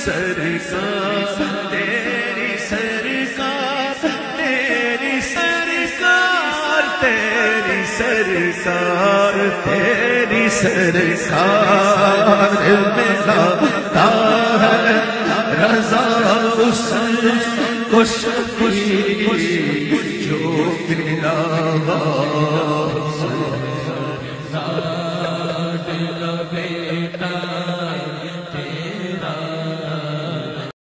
सरकार, तेरी सरकार, तेरी सरकार, तेरी सरकार, तेरी सरकार मेरा है रज़ा उसको खुशी जो मिला।